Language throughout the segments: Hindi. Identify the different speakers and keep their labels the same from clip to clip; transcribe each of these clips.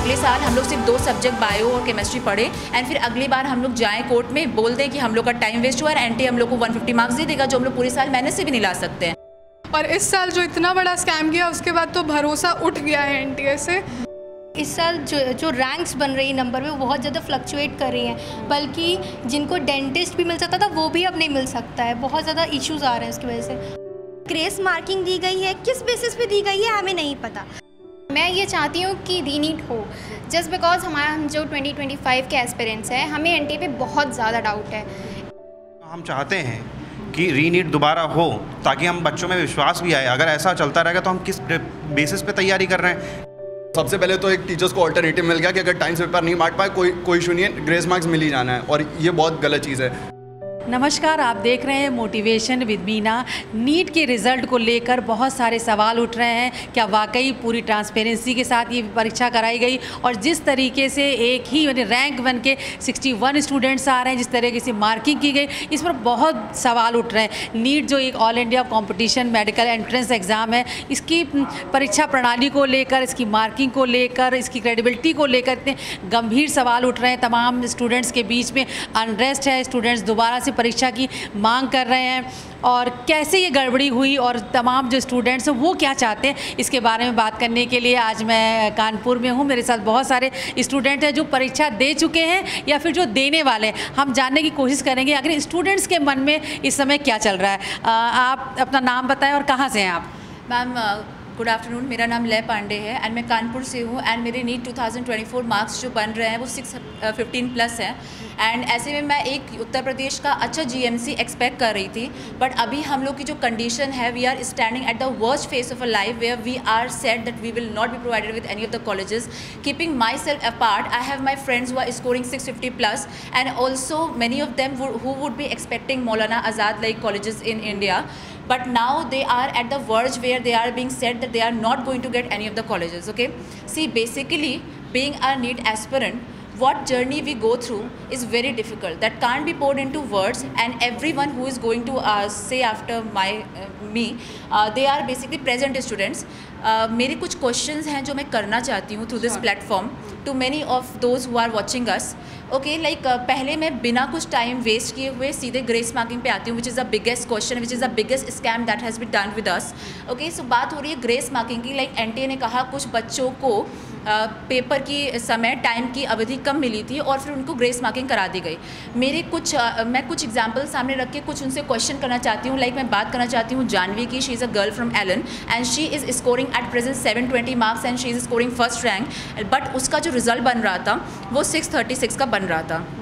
Speaker 1: अगले साल हम लोग सिर्फ 2 सब्जेक्ट बायो और केमिस्ट्री पढ़े एंड फिर अगली बार हम लोग जाएँ कोर्ट में बोल दें कि हम लोग का टाइम वेस्ट हुआ और एनटीए हम लोग को 150 मार्क्स दे देगा जो हम लोग पूरे साल मेहनत से भी नहीं ला सकते हैं।
Speaker 2: और इस साल जो इतना बड़ा स्कैम किया उसके बाद तो भरोसा उठ गया है एनटीए से।
Speaker 3: इस साल जो रैंक्स बन रही नंबर में वो बहुत ज़्यादा फ्लक्चुएट कर रही हैं, बल्कि जिनको डेंटिस्ट भी मिल सकता था वो भी अब नहीं मिल सकता है। बहुत ज़्यादा इश्यूज़ आ रहे हैं उसकी वजह से।
Speaker 4: ग्रेस मार्किंग दी गई है, किस बेसिस पे दी गई है हमें नहीं पता।
Speaker 5: मैं ये चाहती हूँ कि रीनीट हो, जस्ट बिकॉज हम जो 2025 के एस्पिरेंट्स हैं हमें एनटीए पे बहुत ज़्यादा डाउट है।
Speaker 6: हम चाहते हैं कि रीनीट दोबारा हो ताकि हम बच्चों में विश्वास भी आए। अगर ऐसा चलता रहेगा तो हम किस बेसिस पे तैयारी कर रहे हैं?
Speaker 7: सबसे पहले तो एक टीचर्स को अल्टरनेटिव मिल गया कि अगर टाइम से पेपर नहीं बांट पाए कोई इशू नहीं है, ग्रेस मार्क्स मिल ही जाना है, और ये बहुत गलत चीज़ है।
Speaker 8: नमस्कार, आप देख रहे हैं मोटिवेशन विद मीना। नीट के रिज़ल्ट को लेकर बहुत सारे सवाल उठ रहे हैं। क्या वाकई पूरी ट्रांसपेरेंसी के साथ ये परीक्षा कराई गई? और जिस तरीके से एक ही रैंक बन के 61 स्टूडेंट्स आ रहे हैं, जिस तरीके से मार्किंग की गई, इस पर बहुत सवाल उठ रहे हैं। नीट जो एक all India competition medical entrance exam है, इसकी परीक्षा प्रणाली को लेकर, इसकी मार्किंग को लेकर, इसकी क्रेडिबिलिटी को लेकर इतने गंभीर सवाल उठ रहे हैं। तमाम स्टूडेंट्स के बीच में अनरेस्ट है, स्टूडेंट्स दोबारा से परीक्षा की मांग कर रहे हैं। और कैसे ये गड़बड़ी हुई और तमाम जो स्टूडेंट्स हैं वो क्या चाहते हैं, इसके बारे में बात करने के लिए आज मैं कानपुर में हूँ। मेरे साथ बहुत सारे स्टूडेंट हैं जो परीक्षा दे चुके हैं या फिर जो देने वाले हैं। हम जानने की कोशिश करेंगे आखिर स्टूडेंट्स के मन में इस समय क्या चल रहा है। आप अपना नाम बताएं और कहाँ से हैं आप?
Speaker 1: मैम गुड आफ्टरनून, मेरा नाम लय पांडे है एंड मैं कानपुर से हूँ एंड मेरे नीट 2024 मार्क्स जो बन रहे हैं वो 615+ हैं। एंड ऐसे में मैं एक उत्तर प्रदेश का अच्छा जीएमसी एक्सपेक्ट कर रही थी, बट अभी हम लोग की जो कंडीशन है, we are standing at the worst phase of a life where we are said that we will not be provided with any of the colleges. Keeping myself apart, I have my friends who are scoring 650+ and also many of them who would be expecting Maulana Azad like colleges in India, but now they are at the verge where they are being said that they are not going to get any of the colleges. Okay, see, basically being a NEET aspirant, what journey we go through is very difficult. That can't be poured into words, and everyone who is going to say after me, they are basically present students. मेरे कुछ क्वेश्चंस हैं जो मैं करना चाहती हूँ through this platform to many of those who are watching us. Okay, like पहले मैं बिना कुछ टाइम वेस्ट किए हुए सीधे ग्रेस मार्किंग पे आती हूँ, which is the biggest question, which is the biggest scam that has been done with us. Okay, so बात हो रही है ग्रेस मार्किंग की। लाइक एनटीए ने कहा कुछ बच्चों को पेपर की समय टाइम की अवधि कम मिली थी और फिर उनको ग्रेस मार्किंग करा दी गई। मैं कुछ एग्जाम्पल सामने रख के कुछ उनसे क्वेश्चन करना चाहती हूँ। लाइक मैं बात करना चाहती हूँ जानवी की। She is a girl from Allen and she is scoring at present 720 marks and she is scoring first rank, but उसका जो रिजल्ट बन रहा था वो 636 का बन रहा था।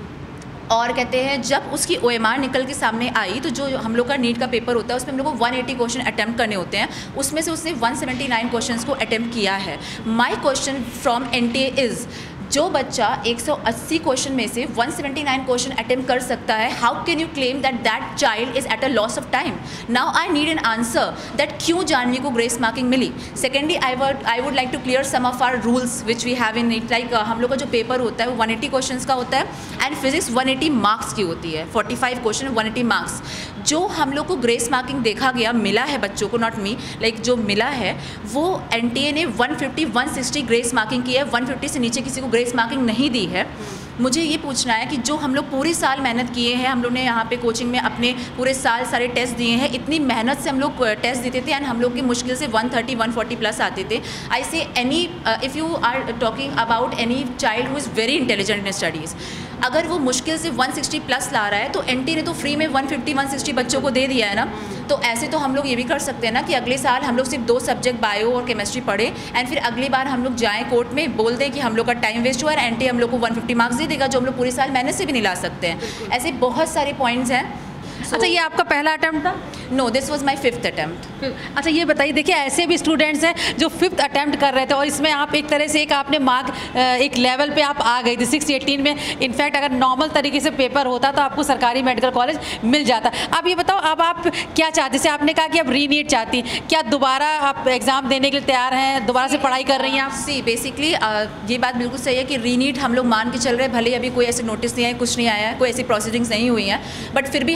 Speaker 1: और कहते हैं जब उसकी OMR निकल के सामने आई तो जो हम लोग का नीट का पेपर होता है उसमें हम लोग को 180 क्वेश्चन अटैम्प्ट करने होते हैं, उसमें से उसने 179 क्वेश्चंस को अटैम्प्ट किया है। My question from NTA is, जो बच्चा 180 क्वेश्चन में से 179 क्वेश्चन अटेम्प्ट कर सकता है, how can you claim that that child is at a loss of time? Now I need an answer that क्यों जानवी को ग्रेस मार्किंग मिली। Secondly, I would like to clear some of our rules which we have in it. Like हम लोग का जो पेपर होता है वो 180 क्वेश्चन का होता है एंड फिजिक्स 180 मार्क्स की होती है। 45 क्वेश्चन 180 मार्क्स। जो हम लोग को ग्रेस मार्किंग देखा गया मिला है बच्चों को, नॉट मी, लाइक जो मिला है वो एनटीए ने 150 160 ग्रेस मार्किंग की है। 150 से नीचे किसी को ग्रेस मार्किंग नहीं दी है। मुझे ये पूछना है कि जो हम लोग पूरे साल मेहनत किए हैं, हम लोग ने यहाँ पे कोचिंग में अपने पूरे साल सारे टेस्ट दिए हैं, इतनी मेहनत से हम लोग टेस्ट देते थे एंड हम लोग की मुश्किल से 130 140+ आते थे। I say any if you are talking about any child who is very intelligent in studies, अगर वो मुश्किल से 160+ ला रहा है तो एनटी ने तो फ्री में 150 160 बच्चों को दे दिया है ना। तो ऐसे तो हम लोग ये भी कर सकते हैं ना कि अगले साल हम लोग सिर्फ 2 सब्जेक्ट बायो और केमिस्ट्री पढ़े एंड फिर अगली बार हम लोग जाएँ कोर्ट में बोल दें कि हम लोग का टाइम वेस्ट हुआ और एनटी हम लोग को 150 मार्क्स दे देगा जो हम लोग पूरे साल मेहनत से भी नहीं ला सकते हैं। ऐसे बहुत सारे पॉइंट्स हैं।
Speaker 8: अच्छा, ये आपका पहला अटेम्प्ट था?
Speaker 1: No, this was my 5th attempt.
Speaker 8: अच्छा, ये बताइए, देखिए ऐसे भी स्टूडेंट्स हैं जो 5th अटेम्प्ट कर रहे थे और इसमें आप एक तरह से आपने मार्क एक लेवल पे आप आ गई थी 618 में। इनफैक्ट अगर नॉर्मल तरीके से पेपर होता तो आपको सरकारी मेडिकल कॉलेज मिल जाता। अब ये बताओ, अब आप क्या चाहते? जैसे आपने कहा कि अब रीनीट चाहती, क्या दोबारा आप एग्ज़ाम देने के लिए तैयार हैं? दोबारा से पढ़ाई कर रही हैं आप?
Speaker 1: सी बेसिकली ये बात बिल्कुल सही है कि रीनीट हम लोग मान के चल रहे हैं, भले अभी कोई ऐसे नोटिस नहीं आया, कुछ नहीं आया है, कोई ऐसी प्रोसीडिंग्स नहीं हुई हैं, बट फिर भी हम लोग ने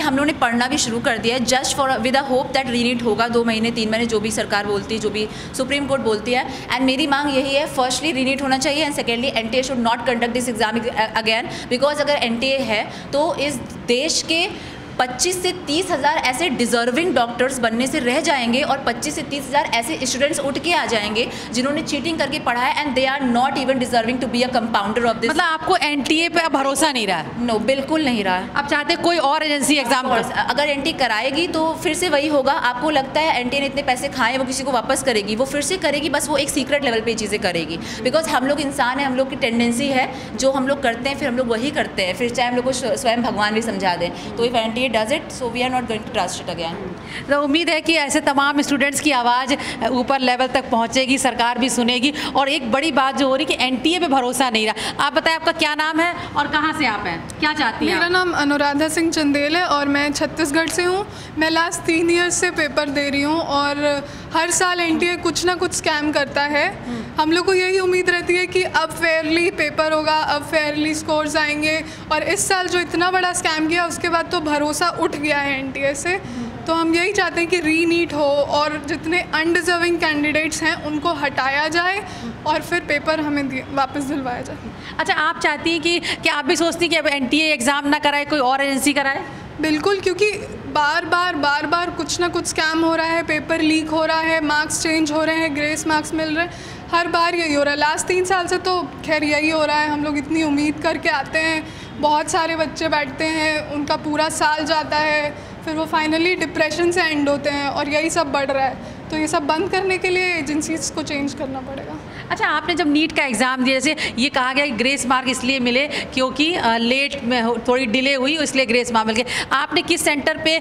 Speaker 1: पढ़ना भी शुरू कर दिया है just for with a hope that reNEET होगा 2 महीने 3 महीने, जो भी सरकार बोलती है, जो भी सुप्रीम कोर्ट बोलती है। एंड मेरी मांग यही है, फर्स्टली रीनीट होना चाहिए and secondly NTA should not conduct this exam again, because अगर NTA है तो इस देश के 25 से 30 हज़ार ऐसे डिजर्विंग डॉक्टर्स बनने से रह जाएंगे और 25 से 30 हज़ार ऐसे स्टूडेंट्स उठ के आ जाएंगे जिन्होंने चीटिंग करके पढ़ा है and they are not even deserving to be a compounder of this.
Speaker 8: मतलब आपको NTA पे अब भरोसा नहीं रहा?
Speaker 1: नो, बिल्कुल नहीं रहा।
Speaker 8: आप चाहते कोई और एजेंसी एग्जाम?
Speaker 1: अगर NTA कराएगी तो फिर से वही होगा। आपको लगता है NTA ने इतने पैसे खाए वो किसी को वापस करेगी? वो फिर से करेगी, बस वो एक सीक्रेट लेवल पे चीज़ें करेगी, बिकॉज हम लोग इंसान हैं, हम लोग की टेंडेंसी है जो हम लोग करते हैं फिर हम लोग वही करते हैं, फिर चाहे हम लोग को स्वयं भगवान भी समझा दें। तो if NTA does it so we are not going to trust it again.
Speaker 8: तो उम्मीद है कि ऐसे तमाम स्टूडेंट्स की आवाज़ ऊपर लेवल तक पहुंचेगी, सरकार भी सुनेगी। और एक बड़ी बात जो हो रही कि NTA पे भरोसा नहीं रहा। आप बताएं आपका क्या नाम है और कहाँ से आप हैं, क्या चाहती हैं?
Speaker 2: मेरा नाम अनुराधा सिंह चंदेल है और मैं छत्तीसगढ़ से हूँ। मैं लास्ट 3 ईयर्स से पेपर दे रही हूँ और हर साल NTA कुछ ना कुछ स्कैम करता है। हम लोग को यही उम्मीद रहती है कि अब फेयरली पेपर होगा, अब फेयरली स्कोर्स आएंगे, और इस साल जो इतना बड़ा स्कैम किया उसके बाद तो भरोसा उठ गया है NTA से। तो हम यही चाहते हैं कि रीनीट हो और जितने अनडिजर्विंग कैंडिडेट्स हैं उनको हटाया जाए और फिर पेपर हमें वापस दिलवाया जाए।
Speaker 8: अच्छा, आप चाहती हैं कि आप भी सोचती हैं कि अब NTA एग्ज़ाम ना कराए, कोई और एजेंसी कराए?
Speaker 2: बिल्कुल, क्योंकि बार बार कुछ ना कुछ स्कैम हो रहा है, पेपर लीक हो रहा है, मार्क्स चेंज हो रहे हैं, ग्रेस मार्क्स मिल रहे हैं, हर बार यही हो रहा है। लास्ट 3 साल से तो खैर यही हो रहा है। हम लोग इतनी उम्मीद करके आते हैं, बहुत सारे बच्चे बैठते हैं, उनका पूरा साल जाता है, फिर वो फाइनली डिप्रेशन से एंड होते हैं और यही सब बढ़ रहा है। तो ये सब बंद करने के लिए एजेंसीज को चेंज करना पड़ेगा।
Speaker 8: अच्छा, आपने जब नीट का एग्ज़ाम दिया, जैसे ये कहा गया कि ग्रेस मार्क इसलिए मिले क्योंकि लेट में थोड़ी डिले हुई, इसलिए ग्रेस मार्क मिल गए। आपने किस सेंटर पे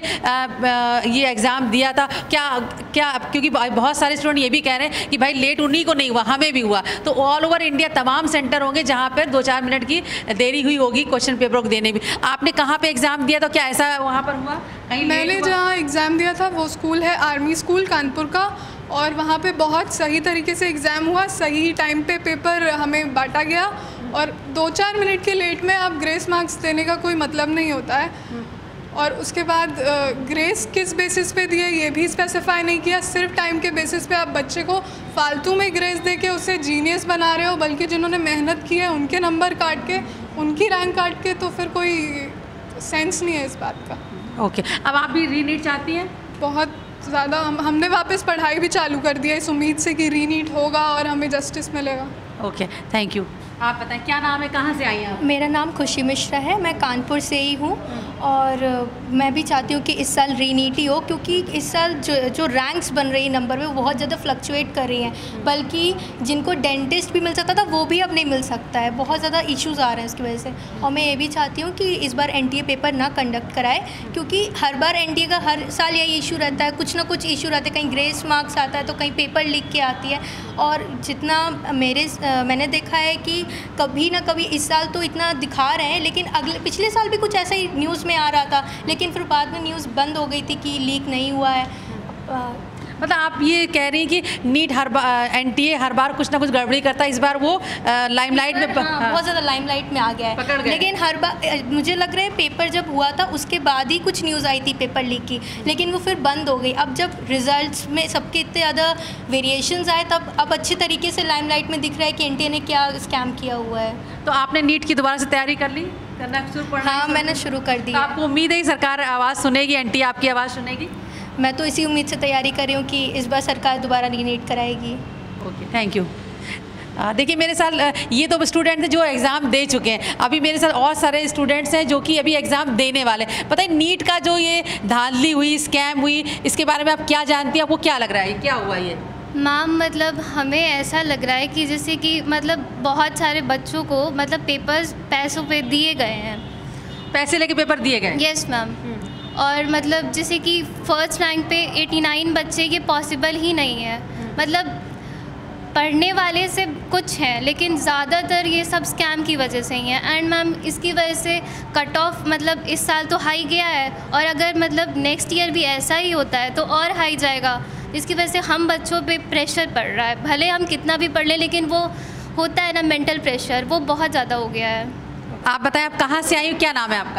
Speaker 8: ये एग्ज़ाम दिया था? क्या क्योंकि बहुत सारे स्टूडेंट ये भी कह रहे हैं कि भाई लेट उन्हीं को नहीं हुआ, हमें भी हुआ। तो ऑल ओवर इंडिया तमाम सेंटर होंगे जहाँ पर 2-4 मिनट की देरी हुई होगी क्वेश्चन पेपर को देने में। आपने कहाँ पर एग्ज़ाम दिया? तो क्या ऐसा वहाँ पर हुआ?
Speaker 2: मैंने जहाँ एग्ज़ाम दिया था वो स्कूल है आर्मी स्कूल कानपुर का, और वहाँ पे बहुत सही तरीके से एग्ज़ाम हुआ, सही टाइम पे पेपर हमें बांटा गया, और 2-4 मिनट के लेट में आप ग्रेस मार्क्स देने का कोई मतलब नहीं होता है। और उसके बाद ग्रेस किस बेसिस पे दिए ये भी स्पेसिफाई नहीं किया, सिर्फ टाइम के बेसिस पे आप बच्चे को फालतू में ग्रेस दे के उसे जीनियस बना रहे हो, बल्कि जिन्होंने मेहनत की है उनके नंबर काट के, उनकी रैंक काट के, तो फिर कोई सेंस नहीं है इस बात का।
Speaker 8: ओके, अब आप भी रीनीट चाहती हैं?
Speaker 2: बहुत ज़्यादा। हमने वापस पढ़ाई भी चालू कर दिया इस उम्मीद से कि रीनीट होगा और हमें जस्टिस मिलेगा।
Speaker 8: Okay, thank you. आप बताएं क्या नाम है, कहाँ से आई हैं आप?
Speaker 3: मेरा नाम खुशी मिश्रा है, मैं कानपुर से ही हूँ और मैं भी चाहती हूँ कि इस साल रीनीट ही हो, क्योंकि इस साल जो रैंक्स बन रही है नंबर में वो बहुत ज़्यादा फ्लक्चुएट कर रही हैं, बल्कि जिनको डेंटिस्ट भी मिल सकता था वो भी अब नहीं मिल सकता है। बहुत ज़्यादा इश्यूज़ आ रहे हैं इसकी वजह से, और मैं ये भी चाहती हूँ कि इस बार NTA पेपर ना कंडक्ट कराए, क्योंकि हर बार NTA का हर साल यही इशू रहता है, कुछ ना कुछ इशू रहते हैं, कहीं ग्रेस मार्क्स आता है तो कहीं पेपर लीक के आती है। और जितना मैंने देखा है कि कभी ना कभी इस साल तो इतना दिखा रहे हैं, लेकिन पिछले साल भी कुछ ऐसा ही न्यूज़ में आ रहा था, लेकिन फिर बाद में न्यूज़ बंद हो गई थी कि लीक नहीं हुआ है।
Speaker 8: मतलब आप ये कह रही हैं कि नीट NTA हर बार कुछ ना कुछ गड़बड़ी करता है, इस बार वो लाइमलाइट में
Speaker 3: बहुत ज़्यादा लाइमलाइट में आ गया है। लेकिन हर बार मुझे लग रहा है पेपर जब हुआ था उसके बाद ही कुछ न्यूज़ आई थी पेपर लीक की, लेकिन वो फिर बंद हो गई। अब जब रिजल्ट्स में सबके इतने ज़्यादा वेरिएशंस आए तब अब अच्छे तरीके से लाइमलाइट में दिख रहा है कि NTA ने क्या स्कैम किया हुआ है।
Speaker 8: तो आपने नीट की दोबारा से तैयारी कर ली, करना शुरू पढ़ना?
Speaker 3: हाँ, मैंने शुरू कर दी।
Speaker 8: तो आपको उम्मीद है सरकार आवाज़ सुनेगी, NTA आपकी आवाज़ सुनेगी?
Speaker 3: मैं तो इसी उम्मीद से तैयारी कर रही हूँ कि इस बार सरकार दोबारा रीनीट कराएगी।
Speaker 8: Okay, thank you. देखिए मेरे साथ ये तो स्टूडेंट थे जो एग्ज़ाम दे चुके हैं, अभी मेरे साथ और सारे स्टूडेंट्स हैं जो कि अभी एग्ज़ाम देने वाले। पता है नीट का जो ये धांधली हुई, स्कैम हुई, इसके बारे में आप क्या जानती हैं? आपको क्या लग रहा है, क्या हुआ ये?
Speaker 5: मैम मतलब हमें ऐसा लग रहा है कि जैसे कि मतलब बहुत सारे बच्चों को मतलब पेपर्स पैसों पे दिए गए हैं,
Speaker 8: पैसे लेके पेपर दिए गए?
Speaker 5: Yes ma'am. और मतलब जैसे कि फर्स्ट रैंक पे 89 बच्चे, ये पॉसिबल ही नहीं है। मतलब पढ़ने वाले से कुछ हैं, लेकिन ज़्यादातर ये सब स्कैम की वजह से ही है। एंड मैम इसकी वजह से कट ऑफ मतलब इस साल तो हाई गया है, और अगर मतलब नेक्स्ट ईयर भी ऐसा ही होता है तो और हाई जाएगा, जिसकी वजह से हम बच्चों पे प्रेशर पड़ रहा है। भले हम कितना भी पढ़ लें, लेकिन वो होता है ना मेंटल प्रेशर, वो बहुत ज़्यादा हो गया है।
Speaker 8: आप बताएं आप कहाँ से आई हो, क्या नाम है आपका?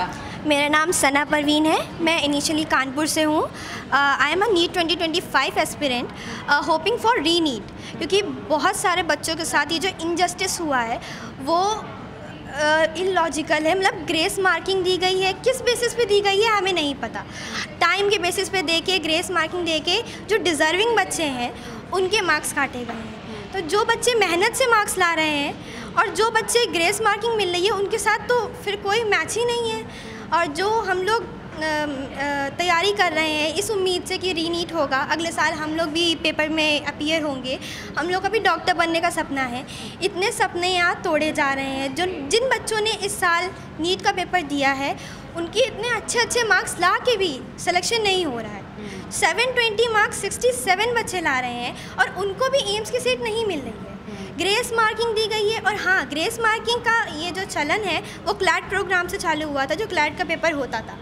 Speaker 4: मेरा नाम सना परवीन है। मैं इनिशियली कानपुर से हूँ। I am a NEET 2025 aspirant hoping for reNEET, क्योंकि बहुत सारे बच्चों के साथ ये जो इनजस्टिस हुआ है वो इलॉजिकल है। मतलब ग्रेस मार्किंग दी गई है, किस बेसिस पे दी गई है हमें नहीं पता। टाइम के बेसिस पे दे के ग्रेस मार्किंग दे के जो डिज़र्विंग बच्चे हैं उनके मार्क्स काटे गए हैं। तो जो बच्चे मेहनत से मार्क्स ला रहे हैं और जो बच्चे ग्रेस मार्किंग मिल रही है उनके साथ तो फिर कोई मैच ही नहीं है। और जो हम लोग तैयारी कर रहे हैं इस उम्मीद से कि री नीट होगा, अगले साल हम लोग भी पेपर में अपीयर होंगे, हम लोग का भी डॉक्टर बनने का सपना है। इतने सपने यहाँ तोड़े जा रहे हैं। जिन बच्चों ने इस साल नीट का पेपर दिया है उनके इतने अच्छे मार्क्स ला के भी सिलेक्शन नहीं हो रहा है। 720 मार्क्स 67 बच्चे ला रहे हैं और उनको भी एम्स की सीट नहीं मिल रही है। ग्रेस मार्किंग दी गई है। और हाँ, ग्रेस मार्किंग का ये जो चलन है वो क्लैट प्रोग्राम से चालू हुआ था, जो क्लैट का पेपर होता था।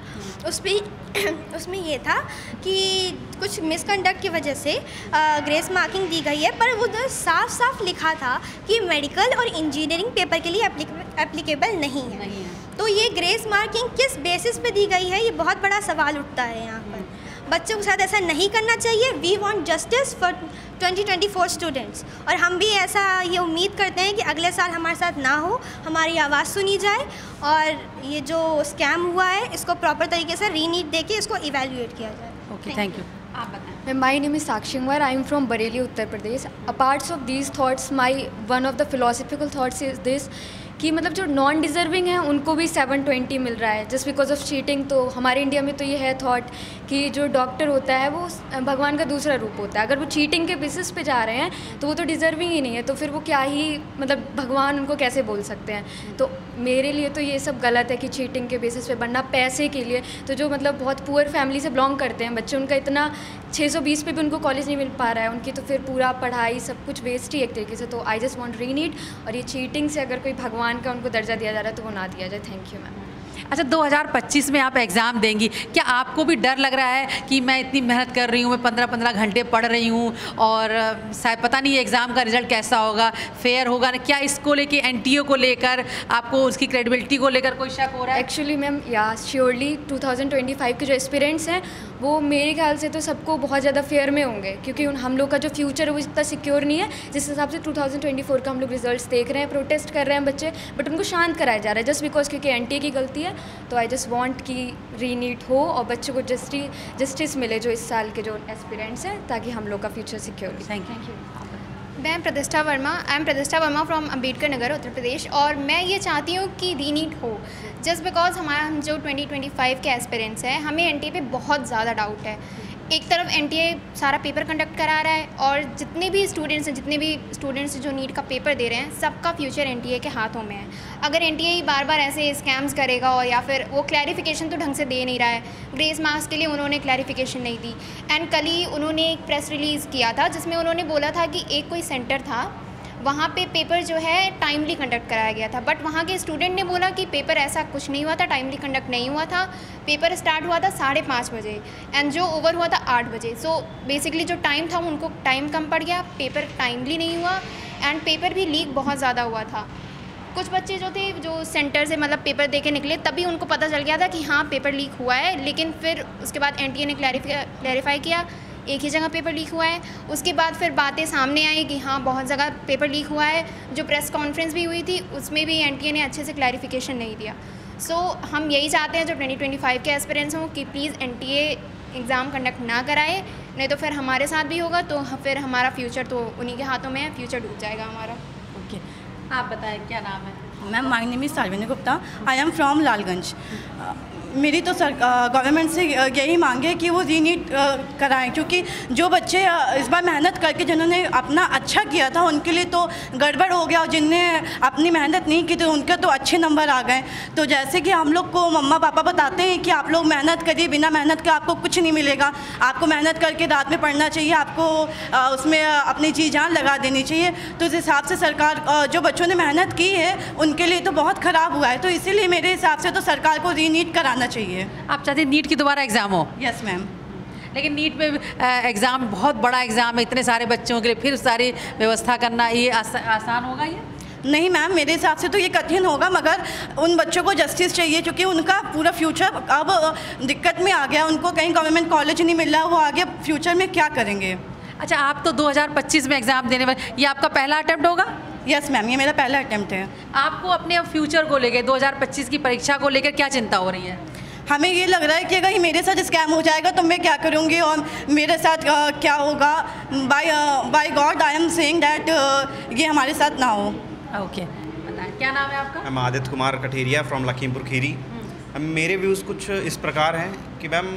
Speaker 4: उसमें ये था कि कुछ मिसकंडक्ट की वजह से ग्रेस मार्किंग दी गई है, पर वो साफ साफ लिखा था कि मेडिकल और इंजीनियरिंग पेपर के लिए एप्लीकेबल नहीं है। तो ये ग्रेस मार्किंग किस बेसिस पे दी गई है, ये बहुत बड़ा सवाल उठता है यहाँ पर। बच्चों के साथ ऐसा नहीं करना चाहिए। We want justice for 2024 students. और हम भी ऐसा ये उम्मीद करते हैं कि अगले साल हमारे साथ ना हो, हमारी आवाज़ सुनी जाए और ये जो स्कैम हुआ है इसको प्रॉपर तरीके से री नीट दे के इसको इवेल्युएट किया जाए।
Speaker 8: Okay, thank you. आप बताएं।
Speaker 9: My name is Sakshi Kumar. I am from Bareilly, Uttar Pradesh. Apart of these thoughts, one of the philosophical thoughts is this कि मतलब जो नॉन डिज़र्विंग है उनको भी 720 मिल रहा है जस्ट बिकॉज ऑफ चीटिंग। तो हमारे इंडिया में तो ये है थॉट कि जो डॉक्टर होता है वो भगवान का दूसरा रूप होता है। अगर वो चीटिंग के बेसिस पे जा रहे हैं तो वो तो डिज़र्विंग ही नहीं है, तो फिर वो क्या ही मतलब भगवान उनको कैसे बोल सकते हैं। तो मेरे लिए तो ये सब गलत है कि चीटिंग के बेसिस पे बनना पैसे के लिए। तो जो मतलब बहुत पुअर फैमिली से बिलोंग करते हैं बच्चे, उनका इतना 620 पे भी उनको कॉलेज नहीं मिल पा रहा है, उनकी तो फिर पूरा पढ़ाई सब कुछ वेस्ट ही एक तरीके से। तो I just want reNEET. और ये चीटिंग से अगर कोई भगवान का उनको दर्जा दिया जा रहा है तो वो ना दिया जाए। Thank you ma'am.
Speaker 8: अच्छा, 2025 में आप एग्ज़ाम देंगी, क्या आपको भी डर लग रहा है कि मैं इतनी मेहनत कर रही हूँ, मैं 15-15 घंटे पढ़ रही हूँ और शायद पता नहीं एग्ज़ाम का रिजल्ट कैसा होगा, फेयर होगा ना? क्या इसको लेके एनटीए को लेकर आपको उसकी क्रेडिबिलिटी को लेकर कोई शक हो रहा है?
Speaker 9: एक्चुअली मैम श्योरली 2025 के जो एस्पिरेंट्स हैं वो मेरे ख्याल से तो सबको बहुत ज़्यादा फेयर में होंगे, क्योंकि हम लोग का जो फ्यूचर है वो इतना सिक्योर नहीं है। जिस हिसाब से 2024 का हम लोग रिजल्ट्स देख रहे हैं, प्रोटेस्ट कर रहे हैं बच्चे, बट उनको शांत कराया जा रहा है जस्ट बिकॉज क्योंकि एनटीए की गलती है। तो आई जस्ट वांट कि री नीट हो और बच्चों को जस्टिस मिले जो इस साल के जो एस्पिरेंट्स हैं, ताकि हम लोग का फ्यूचर सिक्योर हो।
Speaker 8: Thank you.
Speaker 10: मैं Pratishtha Verma, I am Pratishtha Verma from Ambedkar Nagar, Uttar Pradesh. और मैं ये चाहती हूँ कि री नीट हो जस्ट बिकॉज हमारा जो 2025 के एस्पिरेंट्स हैं, हमें एनटीए पे बहुत ज़्यादा डाउट है। एक तरफ एनटीए सारा पेपर कंडक्ट करा रहा है और जितने भी स्टूडेंट्स जो नीट का पेपर दे रहे हैं सबका फ्यूचर एनटीए के हाथों में है। अगर एनटीए ही बार बार ऐसे स्कैम्स करेगा और या फिर वो क्लैरिफिकेशन तो ढंग से दे नहीं रहा है, ग्रेस मार्क्स के लिए उन्होंने क्लैरिफिकेशन नहीं दी। एंड कल ही उन्होंने एक प्रेस रिलीज़ किया था जिसमें उन्होंने बोला था कि एक कोई सेंटर था वहाँ पे पेपर जो है टाइमली कंडक्ट कराया गया था, बट वहाँ के स्टूडेंट ने बोला कि पेपर ऐसा कुछ नहीं हुआ था, टाइमली कंडक्ट नहीं हुआ था। पेपर स्टार्ट हुआ था 5:30 बजे एंड जो ओवर हुआ था 8 बजे। सो बेसिकली जो टाइम था उनको टाइम कम पड़ गया, पेपर टाइमली नहीं हुआ एंड पेपर भी लीक बहुत ज़्यादा हुआ था। कुछ बच्चे जो थे जो सेंटर से मतलब पेपर दे के निकले तभी उनको पता चल गया था कि हाँ पेपर लीक हुआ है, लेकिन फिर उसके बाद एनटीए ने क्लैरिफाई किया एक ही जगह पेपर लीक हुआ है। उसके बाद फिर बातें सामने आई कि हाँ बहुत जगह पेपर लीक हुआ है। जो प्रेस कॉन्फ्रेंस भी हुई थी उसमें भी एनटीए ने अच्छे से क्लैरिफिकेशन नहीं दिया। सो हम यही चाहते हैं जो 2025 के एस्पिरेंट्स हों कि प्लीज़ एनटीए एग्ज़ाम कंडक्ट ना कराए, नहीं तो फिर हमारे साथ भी होगा तो फिर हमारा फ्यूचर तो उन्हीं के हाथों में है, फ्यूचर डूब जाएगा हमारा।
Speaker 8: ओके, आप बताएं क्या नाम है?
Speaker 11: Ma'am, my name is Salvini Gupta, I am from Lalganj. मेरी तो गवर्नमेंट से यही मांग है कि वो री नीट कराएं, क्योंकि जो बच्चे इस बार मेहनत करके जिन्होंने अपना अच्छा किया था उनके लिए तो गड़बड़ हो गया और जिनने अपनी मेहनत नहीं की तो उनके तो अच्छे नंबर आ गए। तो जैसे कि हम लोग को मम्मा पापा बताते हैं कि आप लोग मेहनत करिए, बिना मेहनत के आपको कुछ नहीं मिलेगा, आपको मेहनत करके रात में पढ़ना चाहिए, आपको उसमें अपनी जी जान लगा देनी चाहिए। तो इस हिसाब से सरकार जो बच्चों ने मेहनत की है उनके लिए तो बहुत ख़राब हुआ है। तो इसीलिए मेरे हिसाब से तो सरकार को री नीट कराना चाहिए।
Speaker 8: आप चाहते हैं नीट की दोबारा एग्ज़ाम हो?
Speaker 11: Yes ma'am.
Speaker 8: लेकिन नीट में एग्ज़ाम बहुत बड़ा एग्ज़ाम है, इतने सारे बच्चों के लिए फिर सारी व्यवस्था करना, ये आसान होगा? ये
Speaker 11: नहीं मैम, मेरे हिसाब से तो ये कठिन होगा, मगर उन बच्चों को जस्टिस चाहिए क्योंकि उनका पूरा फ्यूचर अब दिक्कत में आ गया। उनको कहीं गवर्नमेंट कॉलेज नहीं मिल रहा, वो आगे फ्यूचर में क्या करेंगे।
Speaker 8: अच्छा, आप तो 2025 में एग्ज़ाम देने वाले, ये आपका पहला अटेम्प्ट होगा?
Speaker 11: यस मैम, ये मेरा पहला अटेम्प्ट है।
Speaker 8: आपको अपने फ्यूचर को लेकर 2025 की परीक्षा को लेकर क्या चिंता हो रही है?
Speaker 11: हमें ये लग रहा है कि अगर मेरे साथ स्कैम हो जाएगा तो मैं क्या करूँगी और मेरे साथ क्या होगा। By God I am saying that ये हमारे साथ ना हो।
Speaker 8: ओके, बताएं क्या नाम है आपका?
Speaker 6: Ma'am Aditya Kumar Katheria from Lakhimpur Kheri. मेरे व्यूज़ कुछ इस प्रकार हैं कि मैम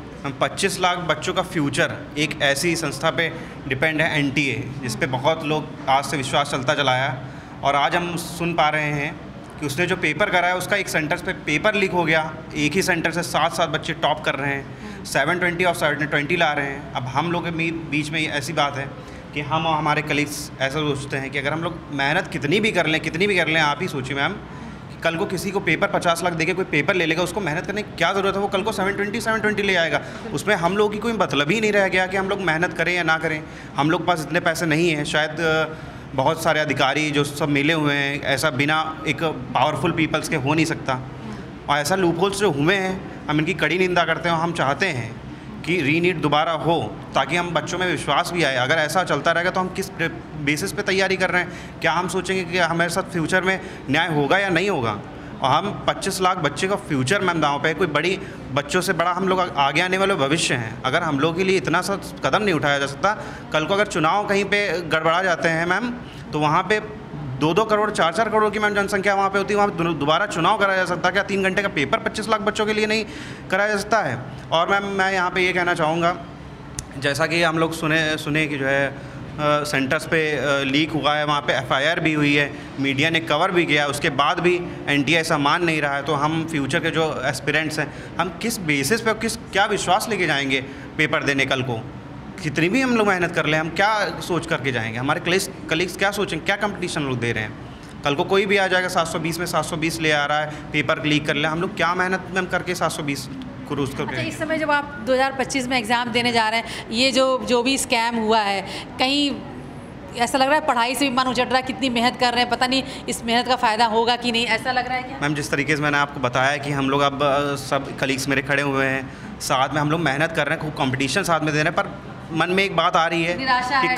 Speaker 6: 25 लाख बच्चों का फ्यूचर एक ऐसी संस्था पे डिपेंड है, NTA, जिस पे बहुत लोग आज से विश्वास चलता चला है। और आज हम सुन पा रहे हैं कि उसने जो पेपर कराया उसका एक सेंटर पे पेपर लीक हो गया। एक ही सेंटर से 7 बच्चे टॉप कर रहे हैं, 720 और 720 ला रहे हैं। अब हम लोग के बीच में ऐसी बात है कि हम और हमारे कलीग्स ऐसा सोचते हैं कि अगर हम लोग मेहनत कितनी भी कर लें, आप ही सोचिए मैम, कल को किसी को पेपर 50 लाख देके कोई पेपर ले लेगा, उसको मेहनत करने की क्या ज़रूरत है? वो कल को 720 ले आएगा। उसमें हम लोगों की कोई मतलब ही नहीं रह गया कि हम लोग मेहनत करें या ना करें। हम लोग के पास इतने पैसे नहीं हैं। शायद बहुत सारे अधिकारी जो सब मिले हुए हैं, ऐसा बिना एक पावरफुल पीपल्स के हो नहीं सकता। और ऐसा लूपहोल्स जो हुए हैं, हम इनकी कड़ी निंदा करते हैं। हम चाहते हैं कि रीनीट दोबारा हो ताकि हम बच्चों में विश्वास भी आए। अगर ऐसा चलता रहेगा तो हम किस बेसिस पे तैयारी कर रहे हैं? क्या हम सोचेंगे कि हमारे साथ फ्यूचर में न्याय होगा या नहीं होगा? और हम 25 लाख बच्चे का फ्यूचर मैम दांव पे, कोई बड़ी बच्चों से बड़ा हम लोग आगे आने वाले भविष्य हैं। अगर हम लोग के लिए इतना सा कदम नहीं उठाया जा सकता, कल को अगर चुनाव कहीं पे गड़बड़ा जाते हैं मैम, तो वहाँ पे 2-2 करोड़ 4-4 करोड़ की मैम जनसंख्या वहाँ पे होती है। वहाँ दोबारा चुनाव कराया जा सकता है क्या? 3 घंटे का पेपर 25 लाख बच्चों के लिए नहीं कराया जा सकता है? और मैम मैं यहाँ पे ये कहना चाहूँगा, जैसा कि हम लोग सुने कि जो है सेंटर्स पे लीक हुआ है, वहाँ पे FIR भी हुई है, मीडिया ने कवर भी किया, उसके बाद भी NTA ऐसा मान नहीं रहा है। तो हम फ्यूचर के जो एस्पिरेंट्स हैं, हम किस बेसिस पे क्या विश्वास लेके जाएंगे पेपर देने? कल को कितनी भी हम लोग मेहनत कर लें, हम क्या सोच करके जाएंगे? हमारे कलीग्स क्या सोचेंगे? क्या कंपटीशन लोग दे रहे हैं? कल को कोई भी आ जाएगा 720 में 720 ले आ रहा है, पेपर लीक कर ले, हम लोग क्या मेहनत मैम करके 720 क्रूज कर?
Speaker 8: अच्छा, इस समय जब आप 2025 में एग्ज़ाम देने जा रहे हैं, ये जो भी स्कैम हुआ है, कहीं ऐसा लग रहा है पढ़ाई से भी मन उचट रहा है? कितनी मेहनत कर रहे हैं, पता नहीं इस मेहनत का फ़ायदा होगा कि नहीं, ऐसा लग रहा है क्या?
Speaker 6: मैम जिस तरीके से मैंने आपको बताया कि हम लोग अब सब कलीग्स मेरे खड़े हुए हैं, साथ में हम लोग मेहनत कर रहे हैं, खूब कंपटीशन साथ में दे रहे हैं, पर मन में एक बात आ रही है कि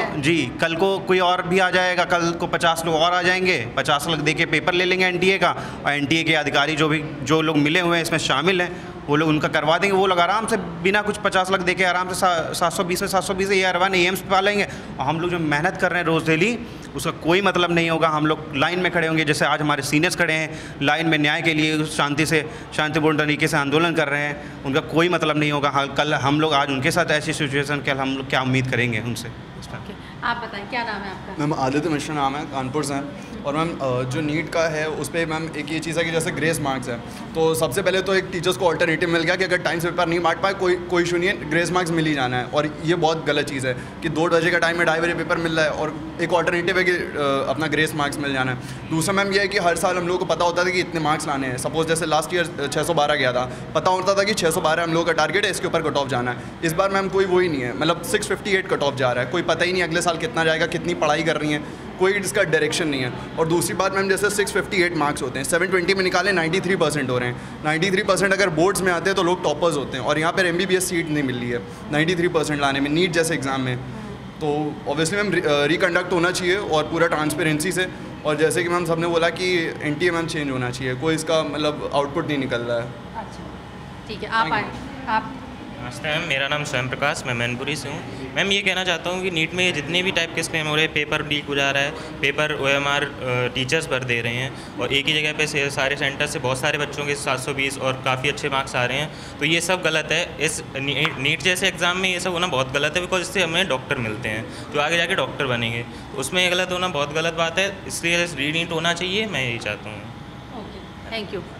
Speaker 6: कल को कोई और भी आ जाएगा, कल को 50 लोग और आ जाएंगे, 50 लाख दे के पेपर ले लेंगे NTA का, और NTA के अधिकारी जो लोग मिले हुए हैं इसमें शामिल हैं, वो लोग उनका करवा देंगे। वो लोग आराम से बिना कुछ 50 लाख देके आराम से 720 में 720 AR1 AIMS पा लेंगे। और हम लोग जो मेहनत कर रहे हैं रोज़ डेली, उसका कोई मतलब नहीं होगा। हम लोग लाइन में खड़े होंगे, जैसे आज हमारे सीनियर्स खड़े हैं लाइन में न्याय के लिए, शांतिपूर्ण तरीके से आंदोलन कर रहे हैं, उनका कोई मतलब नहीं होगा। कल हम लोग आज उनके साथ ऐसी सिचुएशन कल हम लोग क्या उम्मीद करेंगे उनसे?
Speaker 8: आप बताएं क्या नाम है आपका?
Speaker 7: मैम आदित्य मिश्रा नाम है, कानपुर से हैं। और मैम जो नीट का है उस पर मैम एक ये चीज़ है कि जैसे ग्रेस मार्क्स है, तो सबसे पहले तो एक टीचर्स को अल्टरनेटिव मिल गया कि अगर टाइम से पेपर नहीं बांट पाए कोई इशू नहीं है, ग्रेस मार्क्स मिल ही जाना है। और ये बहुत गलत चीज़ है कि 2 बजे का टाइम में 2:30 बजे पेपर मिल रहा है, और एक अल्टरनेटिव है कि अपना ग्रेस मार्क्स मिल जाना है। दूसरा मैम ये है कि हर साल हम लोग को पता होता था कि इतने मार्क्स लाने हैं। सपोज जैसे लास्ट ईयर 612 गया था, पता होता था कि 612 हम लोगों का टारगेट है, इसके ऊपर कट ऑफ जाना है। इस बार मैम कोई वही नहीं है, मतलब 658 कट ऑफ जा रहा है। कोई पता ही नहीं अगले साल कितना जाएगा, कितनी पढ़ाई कर रही हैं, कोई इसका डायरेक्शन नहीं है। और दूसरी बात मैम, जैसे 658 मार्क्स होते हैं, 720 में निकाले 93% हो रहे हैं। 93% अगर बोर्ड्स में आते हैं तो लोग टॉपर्स होते हैं, और यहाँ पर MBBS सीट नहीं मिल रही है 93% लाने में, नीट जैसे एग्ज़ाम में। तो ऑब्वियसली मैम रिकंडक्ट होना चाहिए और पूरा ट्रांसपेरेंसी से। और जैसे कि मैम सबने बोला कि NTA मैम चेंज होना चाहिए, कोई इसका मतलब आउटपुट नहीं निकल रहा है।
Speaker 8: अच्छा ठीक है, आप आए। आप
Speaker 12: नमस्ते मैम, मेरा नाम स्वयं प्रकाश, मैं मैनपुरी से हूँ। मैम ये कहना चाहता हूँ कि नीट में जितने भी टाइप के स्कैम हो रहे हैं, पेपर लीक हो जा रहा है, पेपर OMR टीचर्स भर दे रहे हैं, और एक ही जगह पे सारे सेंटर से बहुत सारे बच्चों के 720 और काफ़ी अच्छे मार्क्स आ रहे हैं, तो ये सब गलत है। इस नीट जैसे एग्ज़ाम में ये सब होना बहुत गलत है, बिकॉज इससे हमें डॉक्टर मिलते हैं जो आगे जाके डॉक्टर बनेंगे, तो उसमें ये गलत होना बहुत गलत बात है। इसलिए रीनीट होना चाहिए, मैं यही चाहता हूँ।
Speaker 8: Okay, thank you.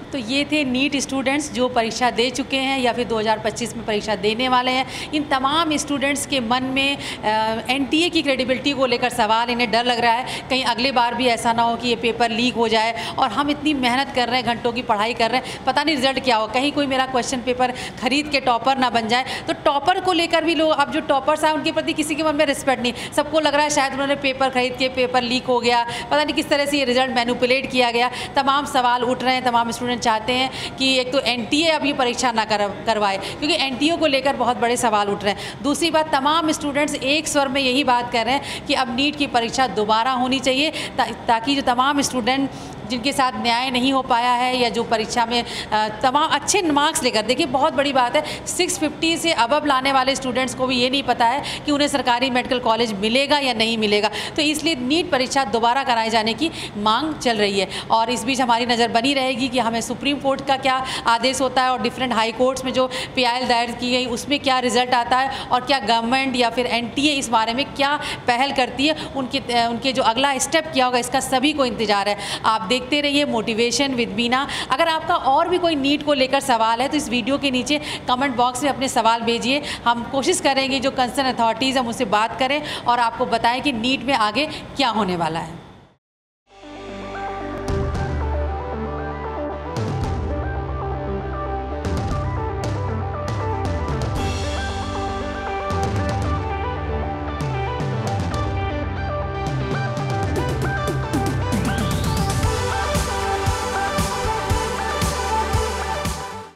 Speaker 8: तो ये थे नीट स्टूडेंट्स जो परीक्षा दे चुके हैं या फिर 2025 में परीक्षा देने वाले हैं। इन तमाम स्टूडेंट्स के मन में एनटीए की क्रेडिबिलिटी को लेकर सवाल, इन्हें डर लग रहा है कहीं अगले बार भी ऐसा ना हो कि ये पेपर लीक हो जाए और हम इतनी मेहनत कर रहे हैं, घंटों की पढ़ाई कर रहे हैं, पता नहीं रिजल्ट क्या हो, कहीं कोई मेरा क्वेश्चन पेपर खरीद के टॉपर ना बन जाए। तो टॉपर को लेकर भी लोग, अब जो टॉपर्स आए उनके प्रति किसी के मन में रिस्पेक्ट नहीं, सबको लग रहा है शायद उन्होंने पेपर खरीद के पेपर लीक हो गया, पता नहीं किस तरह से ये रिजल्ट मैनिपुलेट किया गया। तमाम सवाल उठ रहे हैं, तमाम स्टूडेंट चाहते हैं कि एक तो एनटीए अब ये परीक्षा ना करवाए क्योंकि एनटीए को लेकर बहुत बड़े सवाल उठ रहे हैं। दूसरी बात, तमाम स्टूडेंट्स एक स्वर में यही बात कर रहे हैं कि अब नीट की परीक्षा दोबारा होनी चाहिए ताकि जो तमाम स्टूडेंट जिनके साथ न्याय नहीं हो पाया है या जो परीक्षा में तमाम अच्छे मार्क्स लेकर, देखिए बहुत बड़ी बात है 650 से अबव लाने वाले स्टूडेंट्स को भी ये नहीं पता है कि उन्हें सरकारी मेडिकल कॉलेज मिलेगा या नहीं मिलेगा। तो इसलिए नीट परीक्षा दोबारा कराए जाने की मांग चल रही है और इस बीच हमारी नज़र बनी रहेगी कि हमें सुप्रीम कोर्ट का क्या आदेश होता है और डिफरेंट हाई कोर्ट्स में जो PIL दायर की गई उसमें क्या रिजल्ट आता है और क्या गवर्नमेंट या फिर एनटीए इस बारे में क्या पहल करती है, उनके जो अगला स्टेप क्या होगा इसका सभी को इंतजार है। आप देखते रहिए मोटिवेशन विद मीना। अगर आपका और भी कोई नीट को लेकर सवाल है तो इस वीडियो के नीचे कमेंट बॉक्स में अपने सवाल भेजिए। हम कोशिश करेंगे जो कंसर्न अथॉरिटीज़ हम उससे बात करें और आपको बताएं कि नीट में आगे क्या होने वाला है।